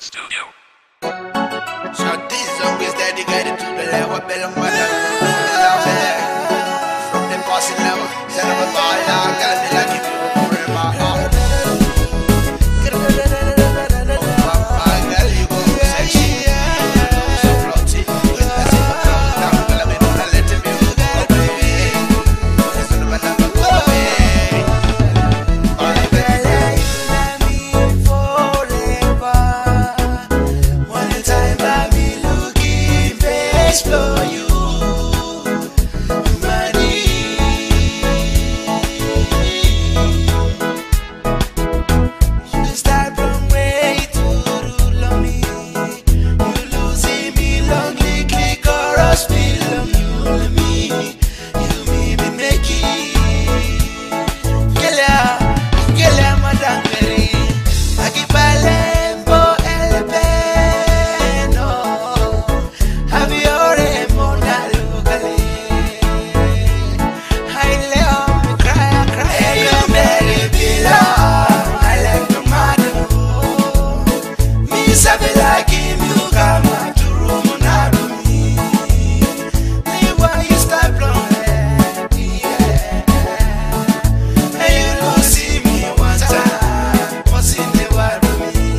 Studio. So this song is dedicated to the level below mother. From the posin lewa. Son of a baller, gotta be like if you were in my heart. My girl, you go sexy. So floaty. With that super come down, but I'm gonna let him go away. Son of a never go away. All the way. For you, money. You start from way to rule on me. You losing me lonely, click or a spill on you and me. You me be making. Get out, madam Mary. I keep a lembo el peno. Have you like him, you come out to room and me. Why you start blowing? Hey, you don't see me one time. What's in the world of me?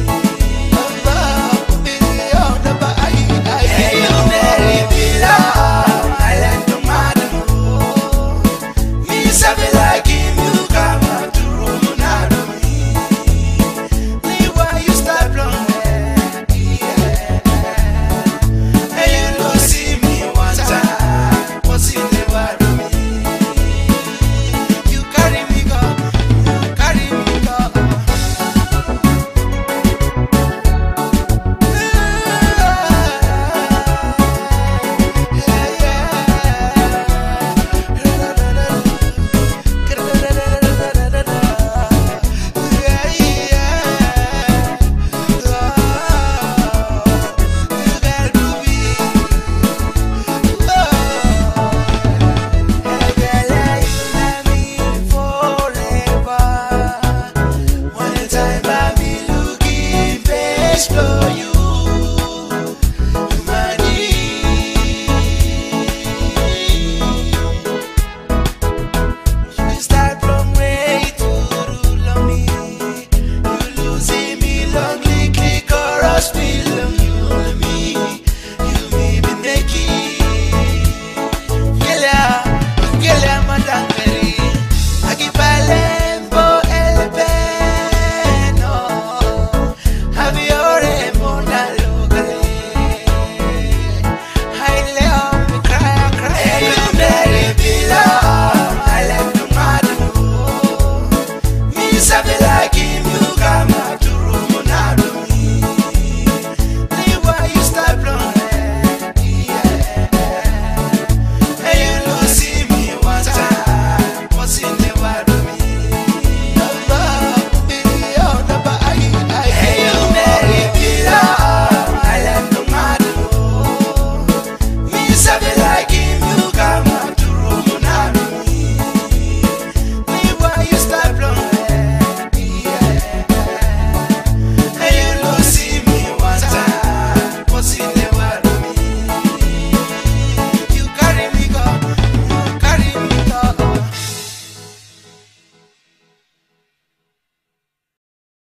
Hey, you very belong. I like the madam. Me sabi like him, you come out to room and me. Why you start blowing? Explore you.